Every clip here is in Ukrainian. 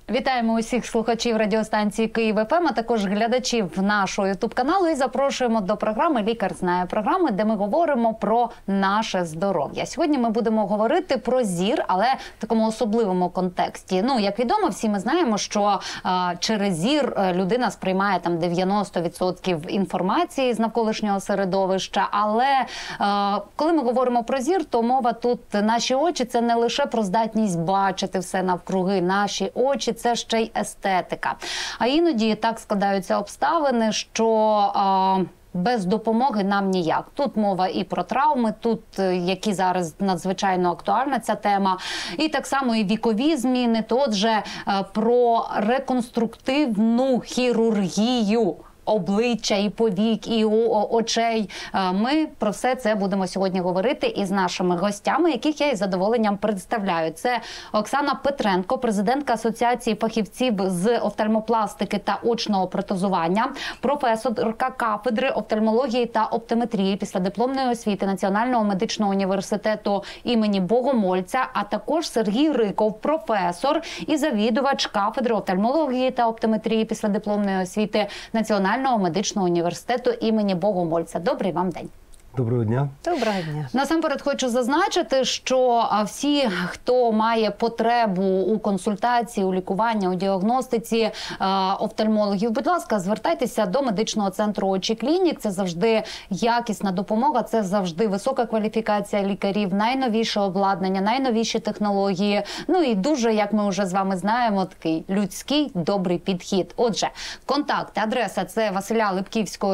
Вітаємо усіх слухачів радіостанції Київ ФМ, а також глядачів нашого ютуб-каналу і запрошуємо до програми «Лікар знає» програми, де ми говоримо про наше здоров'я. Сьогодні ми будемо говорити про зір, але в такому особливому контексті. Ну, як відомо, всі ми знаємо, що через зір людина сприймає там 90% інформації з навколишнього середовища, але коли ми говоримо про зір, то мова тут наші очі – це не лише про здатність бачити все навкруги, наші очі – це ще й естетика. А іноді так складаються обставини, що без допомоги нам ніяк. Тут мова і про травми, тут, які зараз надзвичайно актуальна ця тема, і так само і вікові зміни, то отже, про реконструктивну хірургію обличчя, і повік, і очей. Ми про все це будемо сьогодні говорити із нашими гостями, яких я із задоволенням представляю. Це Оксана Петренко, президентка Асоціації фахівців з офтальмопластики та очного протезування, професорка кафедри офтальмології та оптометрії післядипломної освіти Національного медичного університету імені Богомольця, а також Сергій Риков, професор і завідувач кафедри офтальмології та оптометрії післядипломної освіти Національного медичного університету імені Богомольця. Добрий вам день. Доброго дня. Доброго дня. Насамперед хочу зазначити, що всі, хто має потребу у консультації, у лікуванні, у діагностиці офтальмологів, будь ласка, звертайтеся до медичного центру «Очі Клінік». Це завжди якісна допомога, це завжди висока кваліфікація лікарів, найновіше обладнання, найновіші технології. Ну і дуже, як ми вже з вами знаємо, такий людський, добрий підхід. Отже, контакт, адреса – це Василя Липківського,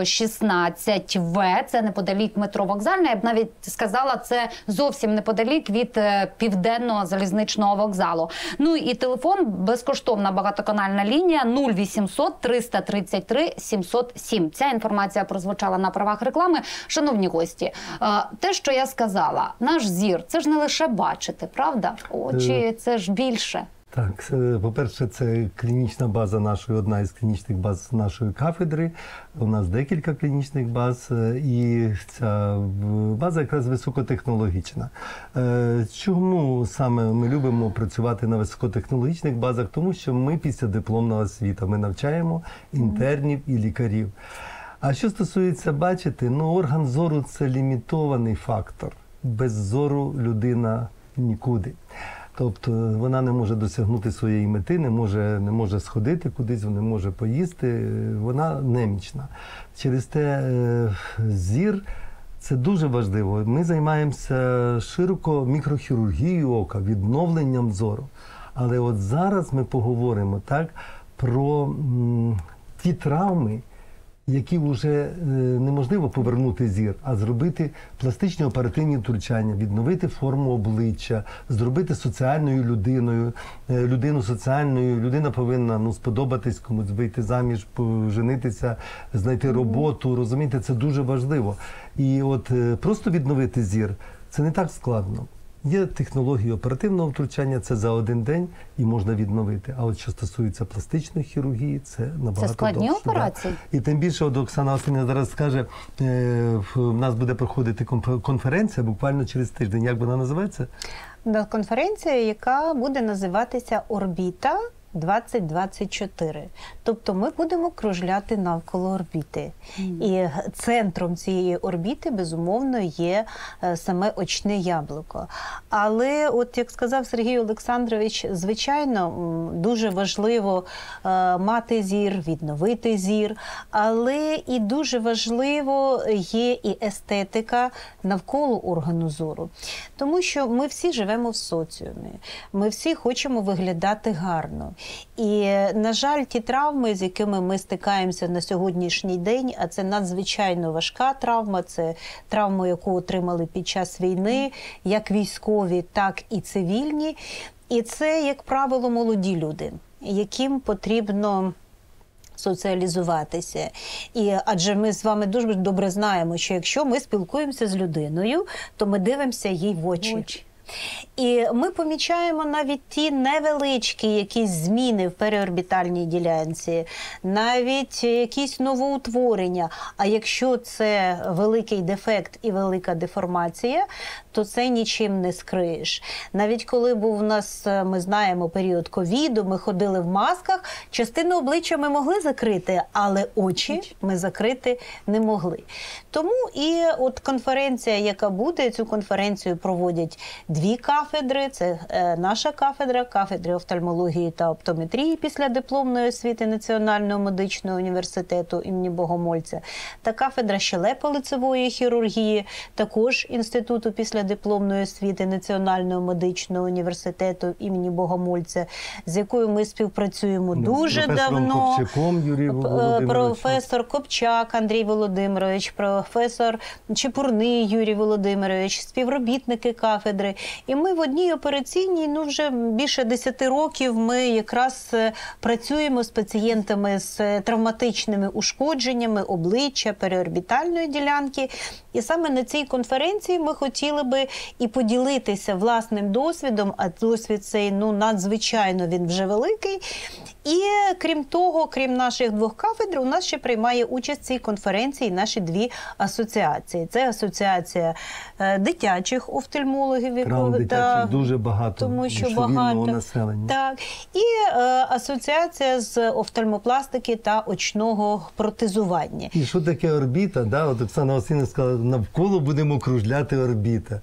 16В, це неподалік метро Вокзальна, я б навіть сказала, це зовсім неподалік від Південного залізничного вокзалу. Ну і телефон, безкоштовна багатоканальна лінія 0800 333 707. Ця інформація прозвучала на правах реклами. Шановні гості, те, що я сказала, наш зір, це ж не лише бачити, правда? Очі – це ж більше. Так, по-перше, це клінічна база нашої, одна із клінічних баз нашої кафедри. У нас декілька клінічних баз, і ця база якраз високотехнологічна. Чому саме ми любимо працювати на високотехнологічних базах? Тому що ми післядипломна освіта, ми навчаємо інтернів і лікарів. А що стосується бачити, ну, орган зору – це лімітований фактор. Без зору людина нікуди. Тобто вона не може досягнути своєї мети, не може сходити кудись, не може поїсти, вона немічна. Через те зір – це дуже важливо. Ми займаємося широко мікрохірургією ока, відновленням зору. Але от зараз ми поговоримо так про ті травми, які вже неможливо повернути зір, а зробити пластичні оперативні втручання, відновити форму обличчя, зробити соціальною людиною, людину соціальною. Людина повинна сподобатись комусь, вийти заміж, поженитися, знайти роботу, розумієте, це дуже важливо. І от просто відновити зір – це не так складно. Є технології оперативного втручання, це за один день і можна відновити. А от що стосується пластичної хірургії, це набагато довше. Це складні операції? Да. І тим більше, от Оксана Василівна зараз скаже, в нас буде проходити конференція буквально через тиждень. Як вона називається? Конференція, яка буде називатися «Орбіта 2024». Тобто ми будемо кружляти навколо орбіти. І центром цієї орбіти, безумовно, є саме очне яблуко. Але, от як сказав Сергій Олександрович, звичайно, дуже важливо мати зір, відновити зір, але і дуже важливо є і естетика навколо органу зору. Тому що ми всі живемо в соціумі, ми всі хочемо виглядати гарно. І, на жаль, ті травми, з якими ми стикаємося на сьогоднішній день, а це надзвичайно важка травма, це травма, яку отримали під час війни, як військові, так і цивільні. І це, як правило, молоді люди, яким потрібно соціалізуватися. Адже ми з вами дуже добре знаємо, що якщо ми спілкуємося з людиною, то ми дивимося їй в очі. І ми помічаємо навіть ті невеличкі якісь зміни в переорбітальній ділянці, навіть якісь новоутворення. А якщо це великий дефект і велика деформація, то це нічим не скриєш. Навіть коли був у нас, ми знаємо, період ковіду, ми ходили в масках, частину обличчя ми могли закрити, але очі ми закрити не могли. Тому і от конференція, яка буде, цю конференцію проводять дві кафедри. Це наша кафедра, кафедри офтальмології та оптометрії після дипломної освіти Національного медичного університету імені Богомольця та кафедра щелепно-лицевої хірургії, також Інституту післядипломної освіти Національного медичного університету імені Богомольця, з якою ми співпрацюємо дуже давно. Професор Копчак Андрій Володимирович, професор Чепурний Юрій Володимирович, співробітники кафедри. І ми в одній операційній, вже більше 10 років ми якраз працюємо з пацієнтами з травматичними ушкодженнями обличчя, переорбітальної ділянки. І саме на цій конференції ми хотіли би і поділитися власним досвідом, а досвід цей, надзвичайно він вже великий. І крім того, крім наших двох кафедр, у нас ще приймає участь в цій конференції наші дві асоціації. Це асоціація дитячих офтальмологів, дитячих дуже багато, тому що багато населення. Так. І асоціація з офтальмопластики та очного протезування. І що таке орбіта? Да? От Оксана Васильівна сказала, навколо будемо кружляти орбіта.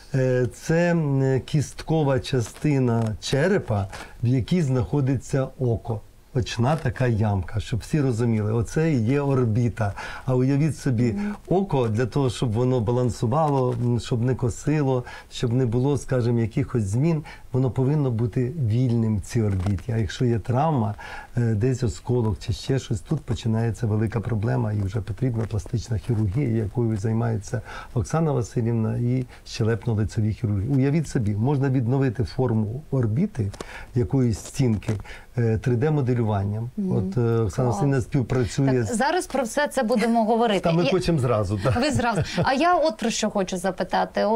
Це кісткова частина черепа, в якій знаходиться око. Очна така ямка, щоб всі розуміли, оце і є орбіта. А уявіть собі, око для того, щоб воно балансувало, щоб не косило, щоб не було, скажімо, якихось змін, воно повинно бути вільним в цій орбіті. А якщо є травма, десь осколок чи ще щось, тут починається велика проблема і вже потрібна пластична хірургія, якою займається Оксана Васильівна, і щелепно-лицеві хірургії. Уявіть собі, можна відновити форму орбіти якоїсь стінки 3D-моделюванням. От Оксана Васильівна співпрацює. Так, зараз про все це будемо говорити. Та ми хочемо зразу. Так. Ви зразу. А я от про що хочу запитати.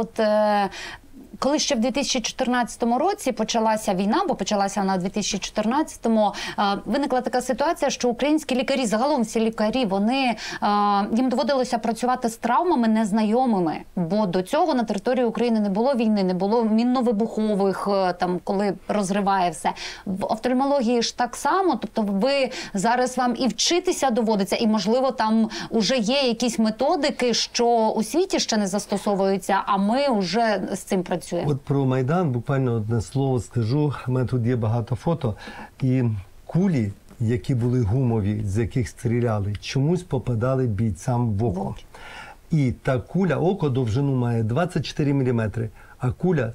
Коли ще в 2014 році почалася війна, бо почалася вона в 2014-му, виникла така ситуація, що українські лікарі, загалом всі лікарі, їм доводилося працювати з травмами незнайомими, бо до цього на території України не було війни, не було мінно-вибухових, коли розриває все. В офтальмології ж так само, тобто зараз вам і вчитися доводиться, і, можливо, там уже є якісь методики, що у світі ще не застосовуються, а ми вже з цим працюємо. От про Майдан буквально одне слово скажу. У мене тут є багато фото. І кулі, які були гумові, з яких стріляли, чомусь попадали бійцям в око. І та куля, око довжину має 24 мм, а куля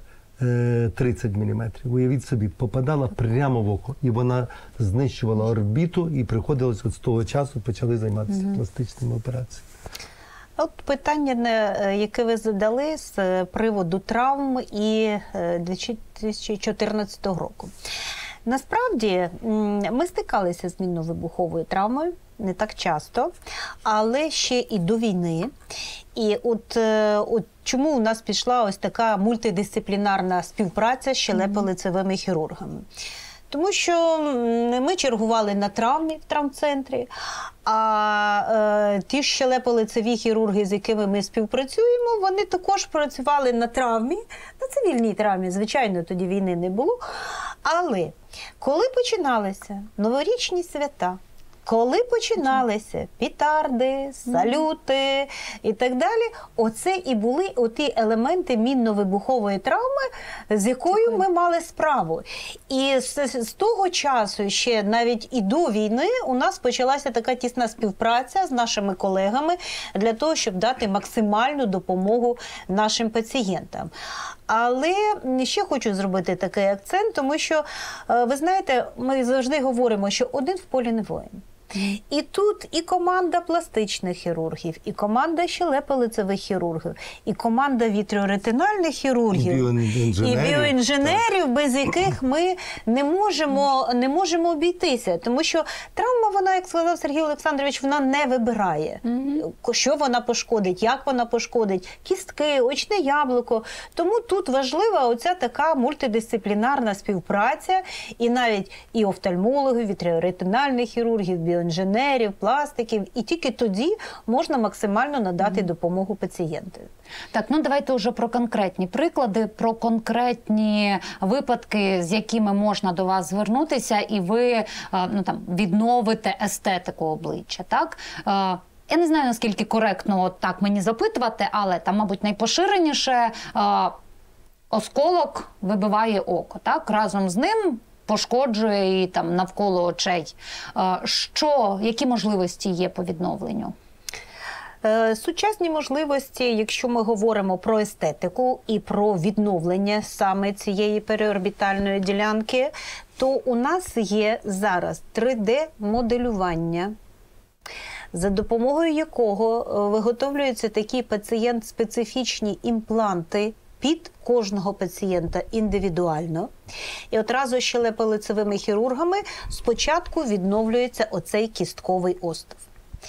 30 мм. Уявіть собі, попадала прямо в око. І вона знищувала орбіту, і приходилось от з того часу почали займатися пластичними операціями. От питання, яке ви задали з приводу травм і 2014 року. Насправді, ми стикалися з мінно-вибуховою травмою не так часто, але ще і до війни. І от чому у нас пішла ось така мультидисциплінарна співпраця з щелепно-лицевими хірургами? Тому що ми чергували на травмі в травмцентрі, а ті щелепно-лицеві хірурги, з якими ми співпрацюємо, вони також працювали на травмі, на цивільній травмі, звичайно, тоді війни не було. Але коли починалися новорічні свята, коли починалися петарди, салюти і так далі, оце і були оті елементи мінно-вибухової травми, з якою ми мали справу. І з того часу, ще навіть і до війни, у нас почалася така тісна співпраця з нашими колегами для того, щоб дати максимальну допомогу нашим пацієнтам. Але ще хочу зробити такий акцент, тому що, ви знаєте, ми завжди говоримо, що один в полі не воїн. І тут і команда пластичних хірургів, і команда щелепно-лицевих хірургів, і команда вітріоретинальних хірургів, і біоінженерів, без яких ми не можемо обійтися. Тому що травма, вона, як сказав Сергій Олександрович, вона не вибирає, що вона пошкодить, як вона пошкодить, кістки, очне яблуко. Тому тут важлива оця така мультидисциплінарна співпраця, і навіть і офтальмологів, вітріоретинальних хірургів, біоінженерів, пластиків, і тільки тоді можна максимально надати допомогу пацієнту. Так, ну давайте вже про конкретні приклади, про конкретні випадки, з якими можна до вас звернутися, і ви відновите естетику обличчя, так? Я не знаю, наскільки коректно так мені запитувати, але там, мабуть, найпоширеніше осколок вибиває око, так? Разом з ним пошкоджує і там навколо очей. Які можливості є по відновленню? Сучасні можливості, якщо ми говоримо про естетику і про відновлення саме цієї переорбітальної ділянки, то у нас є зараз 3D-моделювання, за допомогою якого виготовлюються такі пацієнт-специфічні імпланти під кожного пацієнта індивідуально. І одразу щелепно-лицевими хірургами спочатку відновлюється оцей кістковий остов.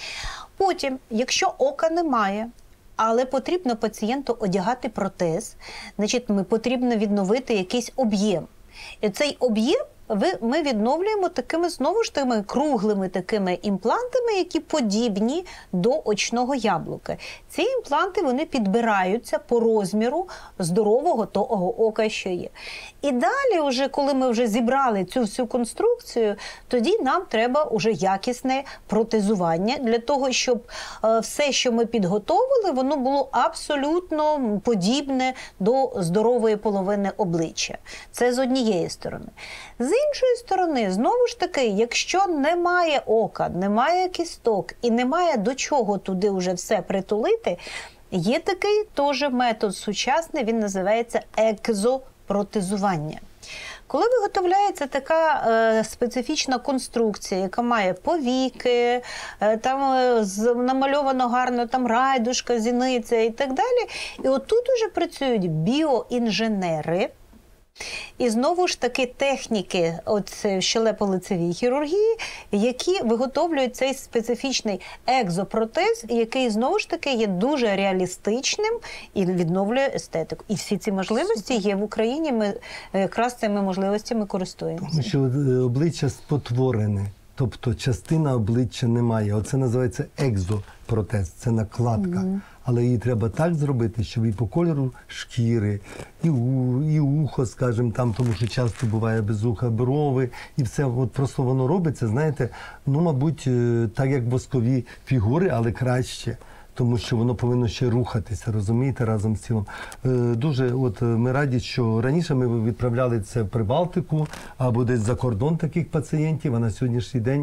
Потім, якщо ока немає, але потрібно пацієнту одягати протез, значить, потрібно відновити якийсь об'єм. І цей об'єм ми відновлюємо такими, знову ж таки, круглими такими імплантами, які подібні до очного яблука. Ці імпланти, вони підбираються по розміру здорового того ока, що є. І далі, вже, коли ми вже зібрали цю всю конструкцію, тоді нам треба вже якісне протезування для того, щоб все, що ми підготовили, воно було абсолютно подібне до здорової половини обличчя. Це з однієї сторони. З іншої сторони, знову ж таки, якщо немає ока, немає кісток і немає до чого туди вже все притулити, є такий теж метод сучасний, він називається екзопротезування. Коли виготовляється така специфічна конструкція, яка має повіки, там намальовано гарно там райдушка, зіниця і так далі, і отут уже працюють біоінженери, і знову ж таки техніки щелепно-лицевій хірургії, які виготовлюють цей специфічний екзопротез, який знову ж таки є дуже реалістичним і відновлює естетику. І всі ці можливості є в Україні, ми якраз цими можливостями користуємося. Тому що обличчя спотворене, тобто частина обличчя немає. Оце називається екзопротез, це накладка. Але її треба так зробити, щоб і по кольору шкіри, і ухо, скажімо, там, тому що часто буває без уха, брови, і все, от просто воно робиться, знаєте, ну, мабуть, так як воскові фігури, але краще. Тому що воно повинно ще рухатися, розумієте, разом з тілом. Дуже ми раді, що раніше ми відправляли це в Прибалтику або десь за кордон таких пацієнтів, а на сьогоднішній день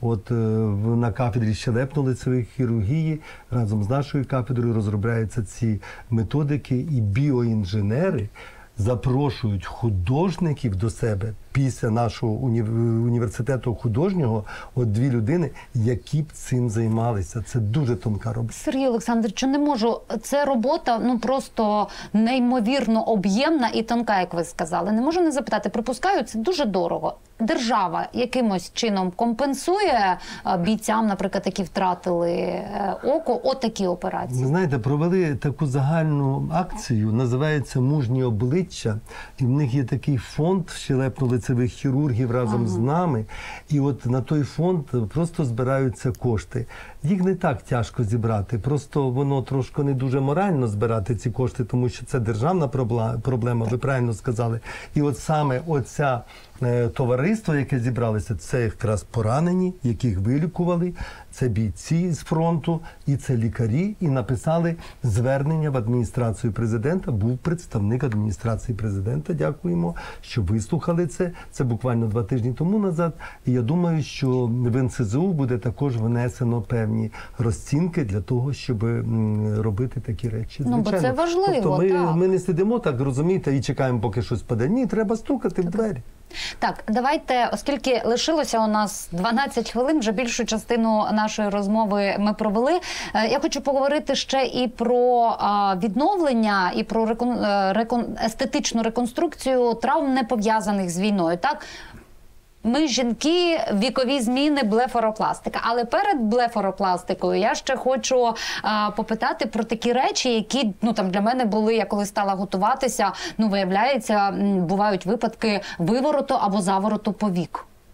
на кафедрі щелепно-лицевої хірургії разом з нашою кафедрою розробляються ці методики, і біоінженери запрошують художників до себе після нашого університету художнього, дві людини, які б цим займалися. Це дуже тонка робота. Сергій Олександрович, не можу. Це робота, просто неймовірно об'ємна і тонка, як ви сказали. Не можу не запитати. Припускаю, це дуже дорого. Держава якимось чином компенсує бійцям, наприклад, які втратили око, такі операції? Ви знаєте, провели таку загальну акцію, називається «Мужні обличчя», і в них є такий фонд щелепно-лицевих хірургів разом з нами, і на той фонд просто збираються кошти. Їх не так тяжко зібрати, просто воно трошки не дуже морально збирати ці кошти, тому що це державна проблема, ви правильно сказали. І саме оця товариство, яке зібралося, це якраз поранені, яких вилікували, це бійці з фронту, і це лікарі, і написали звернення в адміністрацію президента. Був представник адміністрації президента, дякуємо, що вислухали це. Це буквально 2 тижні тому назад. І я думаю, що в НСЗУ буде також внесено певні розцінки для того, щоб робити такі речі. Звичайно. Бо це важливо, тобто ми не сидимо так, розумієте, і чекаємо, поки щось паде. Ні, треба стукати в двері. Так, давайте, оскільки лишилося у нас 12 хвилин, вже більшу частину нашої розмови ми провели, я хочу поговорити ще і про відновлення, і про естетичну реконструкцію травм, не пов'язаних з війною. Так? Ми, жінки, вікові зміни, блефаропластика. Але перед блефаропластикою я ще хочу попитати про такі речі, які для мене були, я коли стала готуватися, виявляється, бувають випадки вивороту або завороту повік.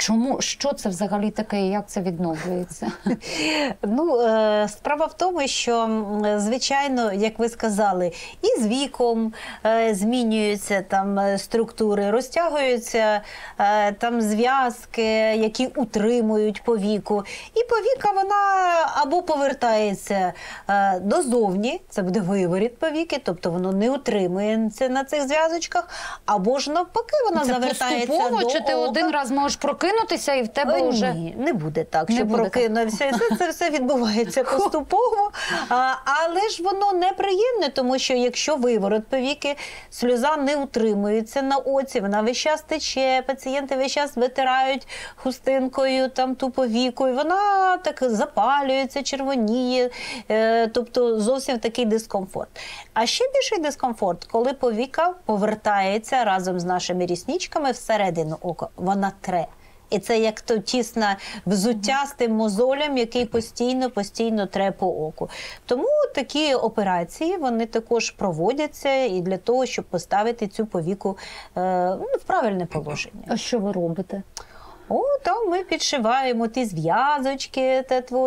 Чому? Що це взагалі таке і як це відновлюється? Ну, справа в тому, що, звичайно, як ви сказали, і з віком змінюються там структури, розтягуються там зв'язки, які утримують повіку. І повіка, вона або повертається дозовні, це буде виворіт повіки, тобто воно не утримується на цих зв'язочках, або ж навпаки, вона Це завертається до поступово, чи ти ока. один раз можеш прокинутися і в тебе вже... Ні, не буде так, Не що буде прокинувся. Це все відбувається поступово. Але ж воно неприємне, тому що якщо виворот повіки, сльоза не утримується на оці, вона весь час тече, пацієнти весь час витирають хустинкою там ту повіку, і вона так запалюється, червоніє, тобто зовсім такий дискомфорт. А ще більший дискомфорт, коли повіка повертається разом з нашими рісничками всередину ока, вона тре. І це як то тісне взуття з тим мозолем, який постійно тре по оку. Тому такі операції, вони також проводяться і для того, щоб поставити цю повіку в правильне положення. А що ви робите? Там ми підшиваємо ті зв'язочки,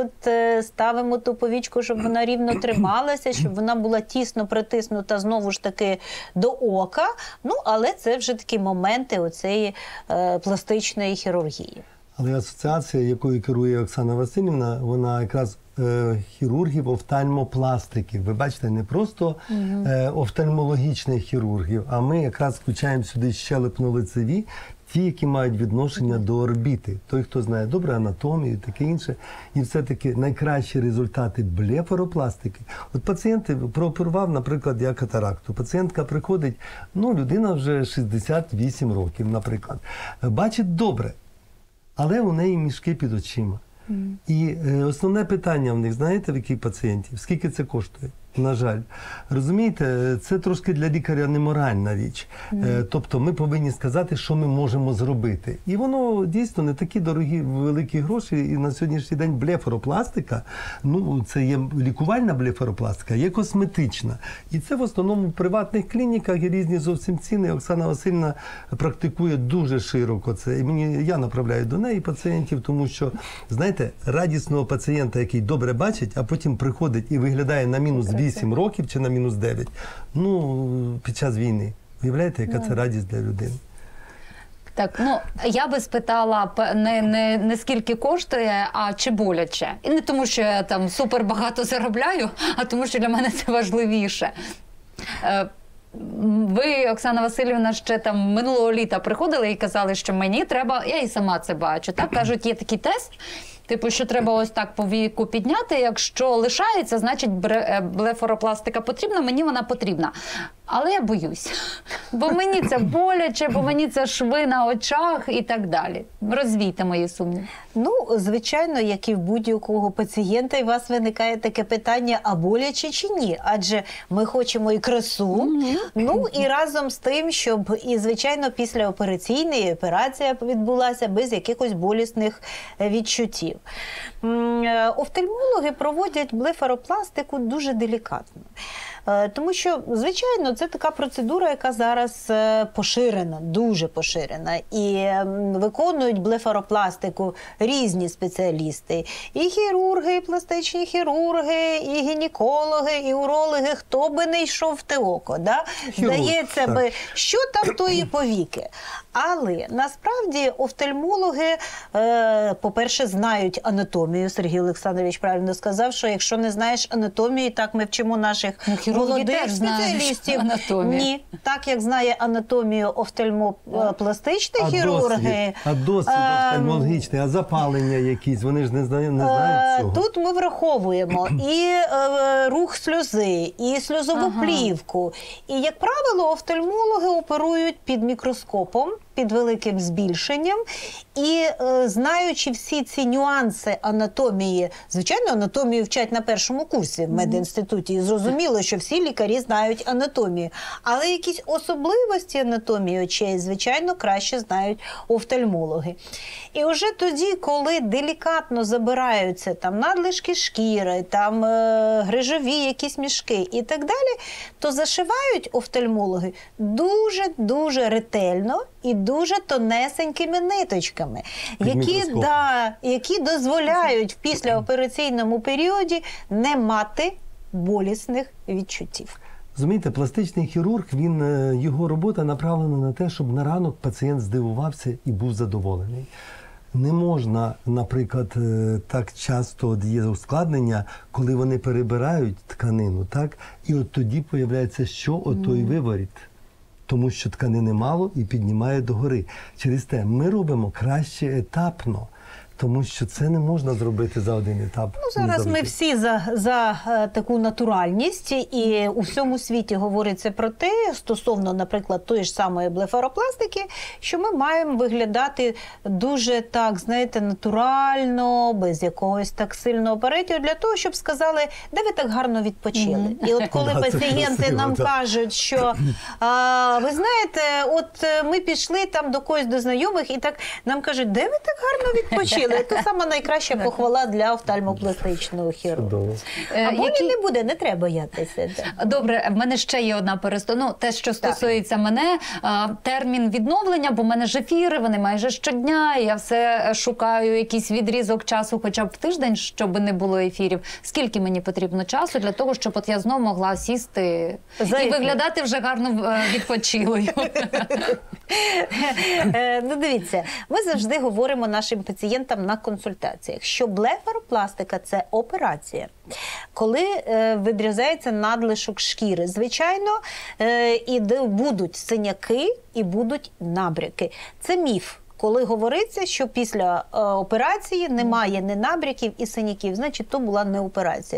ставимо ту повічку, щоб вона рівно трималася, щоб вона була тісно притиснута знову ж таки до ока. Але це вже такі моменти оцеї пластичної хірургії. Але асоціація, якою керує Оксана Василівна, вона якраз хірургів офтальмопластиків. Ви бачите, не просто офтальмологічних хірургів, а ми якраз включаємо сюди щелепно-лицеві, ті, які мають відношення до орбіти. Той, хто знає добре анатомію і таке інше. І все-таки найкращі результати блефаропластики. От пацієнти прооперував, наприклад, я катаракту. Пацієнтка приходить, людина вже 68 років, наприклад. Бачить добре, але у неї мішки під очима. І основне питання в них, знаєте, в яких пацієнтів? Скільки це коштує? На жаль. Розумієте, це трошки для лікаря неморальна річ. Тобто ми повинні сказати, що ми можемо зробити. І воно дійсно не такі дорогі, великі гроші. І на сьогоднішній день блефаропластика, це є лікувальна блефаропластика, є косметична. І це в основному в приватних клініках і різні зовсім ціни. Оксана Васильівна практикує дуже широко це. І я направляю до неї пацієнтів, тому що, знаєте, радісного пацієнта, який добре бачить, а потім приходить і виглядає на мінус 8 років чи на мінус 9, під час війни. Уявляєте, яка це радість для людини? Так, я би спитала не скільки коштує, а чи боляче. І не тому, що я там супер багато заробляю, а тому, що для мене це важливіше. Ви, Оксана Василівна, ще там минулого літа приходили і казали, що мені треба, я і сама це бачу, так? Кажуть, є такий тест, що треба ось так повіку підняти, якщо лишається, значить блефаропластика потрібна, мені вона потрібна. Але я боюсь, бо мені це боляче, бо мені це шви на очах і так далі. Розвійте мої сумніви. Звичайно, як і в будь-якого пацієнта, і у вас виникає таке питання, а боляче чи ні? Адже ми хочемо і красу, і разом з тим, щоб, і звичайно, післяопераційна операція відбулася без якихось болісних відчуттів. Офтальмологи проводять блефаропластику дуже делікатно. Тому що, звичайно, це така процедура, яка зараз поширена, дуже поширена. І виконують блефаропластику різні спеціалісти. І хірурги, і пластичні хірурги, і гінекологи, і урологи, хто би не йшов в те око. Да? Здається би, що там тої повіки. Але насправді офтальмологи, по-перше, знають анатомію. Сергій Олександрович правильно сказав, що якщо не знаєш анатомію, так ми вчимо наших молодих спеціалістів. Ні, так як знає анатомію офтальмопластичні хірурги. А досвід офтальмологічний, а запалення якісь, вони ж не знають цього. Тут ми враховуємо і рух сльози, і сльозову плівку. І, як правило, офтальмологи оперують під мікроскопом, під великим збільшенням, і знаючи всі ці нюанси анатомії, звичайно, анатомію вчать на першому курсі в медінституті, і зрозуміло, що всі лікарі знають анатомію, але якісь особливості анатомії очей, звичайно, краще знають офтальмологи. І вже тоді, коли делікатно забираються там надлишки шкіри, там грижові якісь мішки і так далі, то зашивають офтальмологи дуже-дуже ретельно і дуже тонесенькими ниточками, Під які, мікроскопом. які дозволяють в післяопераційному періоді не мати болісних відчуттів. Розумієте, пластичний хірург, його робота направлена на те, щоб на ранок пацієнт здивувався і був задоволений. Не можна, наприклад, так часто є ускладнення, коли вони перебирають тканину, так? І от тоді появляється, що отой виворіт. Тому що тканини мало і піднімає догори. Через те ми робимо краще етапно, тому що це не можна зробити за один етап. Ну, зараз ми всі за таку натуральність, і у всьому світі говориться про те, стосовно, наприклад, тої ж самої блефаропластики, що ми маємо виглядати дуже так, знаєте, натурально, без якогось так сильного перетягу, для того, щоб сказали, де ви так гарно відпочили. І от коли Да, це пацієнти красиво, нам да. кажуть, що ви знаєте, от ми пішли там до когось до знайомих, і так нам кажуть, де ви так гарно відпочили? Це сама найкраща похвала для офтальмопластичного хірурга. Чудово. А болі не буде, не треба боятися. Добре, в мене ще є одна переступка. Ну, те, що стосується мене, термін відновлення, бо в мене ж ефіри, вони майже щодня, і я все шукаю якийсь відрізок часу, хоча б в тиждень, щоб не було ефірів. Скільки мені потрібно часу для того, щоб от я знов могла сісти і виглядати вже гарно відпочилою? Ну, дивіться, ми завжди говоримо нашим пацієнтам на консультаціях, що блефаропластика – це операція. Коли відрізається надлишок шкіри, звичайно, і будуть синяки, і будуть набряки. Це міф. Коли говориться, що після операції немає ні набряків і синяків, значить, то була не операція.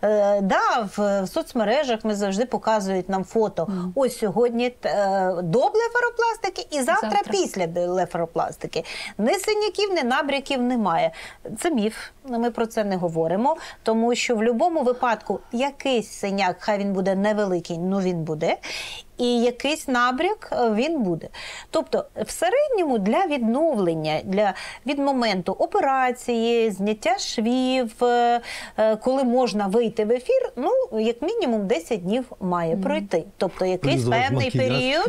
В соцмережах ми завжди показують нам фото. Ось сьогодні до блефаропластики і завтра після блефаропластики. Ні синяків, ні набряків немає. Це міф. Ми про це не говоримо, тому що в будь-якому випадку якийсь синяк, хай він буде невеликий, ну він буде, і якийсь набряк він буде. Тобто в середньому для відновлення, від моменту операції, зняття швів, коли можна вийти в ефір, ну, як мінімум 10 днів має пройти. Тобто якийсь певний період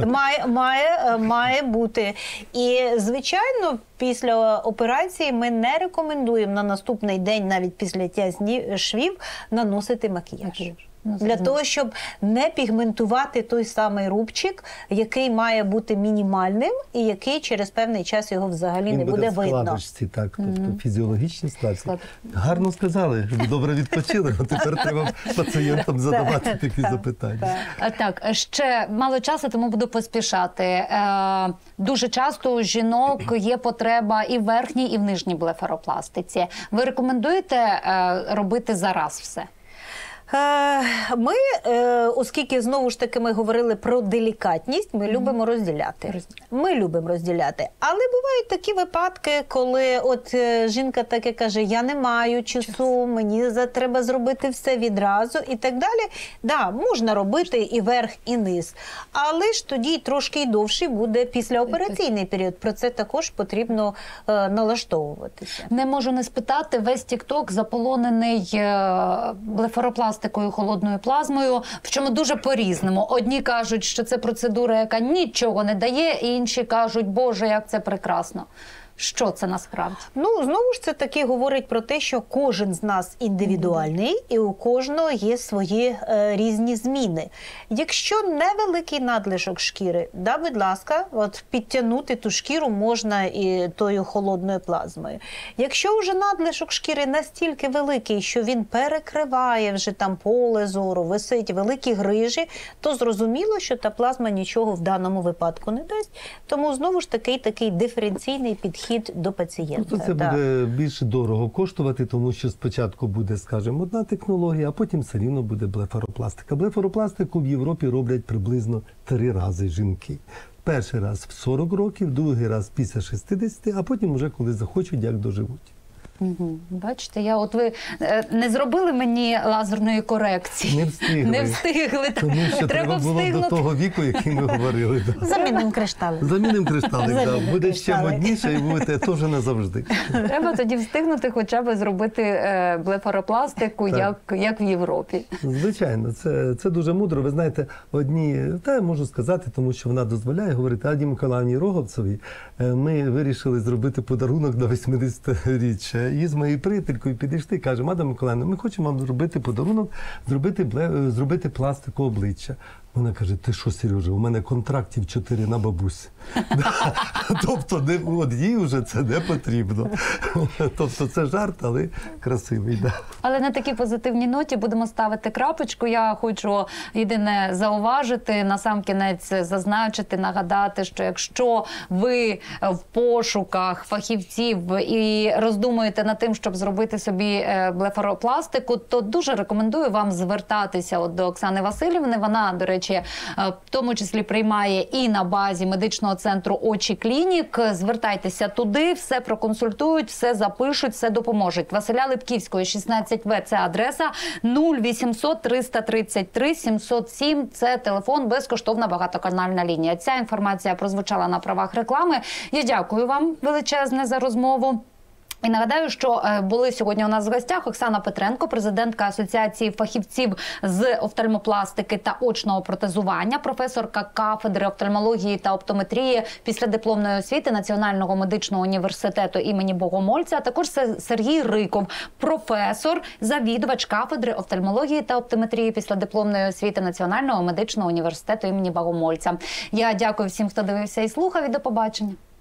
має бути. І, звичайно, після операції ми не рекомендуємо на наступний день, навіть після зняття швів, наносити макіяж. Для того, щоб не пігментувати той самий рубчик, який має бути мінімальним і який через певний час його взагалі не буде видно. Складочці, так, тобто фізіологічні складці. Гарно сказали, добре відпочили, а тепер треба пацієнтам задавати такі запитання. Так, ще мало часу, тому буду поспішати. Дуже часто у жінок є потреба і в верхній, і в нижній блефаропластиці. Ви рекомендуєте робити зараз все? Ми, оскільки, знову ж таки, ми говорили про делікатність, ми любимо розділяти. Ми любимо розділяти. Але бувають такі випадки, коли от жінка таке каже, я не маю часу, мені треба зробити все відразу і так далі. Да, можна робити і верх, і низ. Але ж тоді трошки й довший буде післяопераційний період. Про це також потрібно налаштовуватися. Не можу не спитати, весь TikTok заполонений блефаропластикою, холодною плазмою, в чому дуже по-різному. Одні кажуть, що це процедура, яка нічого не дає, і інші кажуть, Боже, як це прекрасно. Що це насправді? Ну, знову ж це таки говорить про те, що кожен з нас індивідуальний, і у кожного є свої різні зміни. Якщо невеликий надлишок шкіри, да, будь ласка, от підтягнути ту шкіру можна і тою холодною плазмою. Якщо вже надлишок шкіри настільки великий, що він перекриває вже там поле зору, висить великі грижі, то зрозуміло, що та плазма нічого в даному випадку не дасть. Тому знову ж таки такий диференційний підхід до пацієнта. Ну, це буде більше дорого коштувати, тому що спочатку буде, скажімо, одна технологія, а потім все рівно буде блефаропластика. Блефаропластику в Європі роблять приблизно 3 рази жінки. Перший раз в 40 років, другий раз після 60, а потім вже коли захочуть, як доживуть. Бачите, ви не зробили мені лазерної корекції. Не встигли. Не встигли. Тому що треба було до того віку, який ми говорили. Да. Замінимо кришталик. Замінимо кришталик, да. Замінимо Буде ще кришталик. модніше і будете теж назавжди. Треба тоді встигнути хоча б зробити блефаропластику, Так. як в Європі. Звичайно, це дуже мудро. Ви знаєте, я можу сказати, тому що вона дозволяє говорити Аді Миколаївні Роговцевій, ми вирішили зробити подарунок на 80-річчя. І з моєю приятелькою підійшли, каже, Ада Миколаївна, ми хочемо вам зробити подарунок, зробити пластику обличчя. Вона каже, ти що, Сережа, у мене контрактів 4 на бабусь. Тобто, їй вже це не потрібно. Тобто, це жарт, але красивий. Але на такій позитивній ноті будемо ставити крапочку. Я хочу єдине зауважити, насамкінець зазначити, нагадати, що якщо ви в пошуках фахівців і роздумуєте над тим, щоб зробити собі блефаропластику, то дуже рекомендую вам звертатися до Оксани Васильівни. Вона, до речі, в тому числі приймає і на базі медичного центру «Очі Клінік». Звертайтеся туди, все проконсультують, все запишуть, все допоможуть. Василя Липківської, 16В – це адреса, 0800 333 707 – це телефон, безкоштовна багатоканальна лінія. Ця інформація прозвучала на правах реклами. Я дякую вам величезне за розмову. І нагадаю, що були сьогодні у нас в гостях Оксана Петренко, президентка Асоціації фахівців з офтальмопластики та очного протезування, професорка кафедри офтальмології та оптометрії післядипломної освіти Національного медичного університету імені Богомольця, а також Сергій Риков, професор, завідувач кафедри офтальмології та оптометрії післядипломної освіти Національного медичного університету імені Богомольця. Я дякую всім, хто дивився і слухав, і до побачення.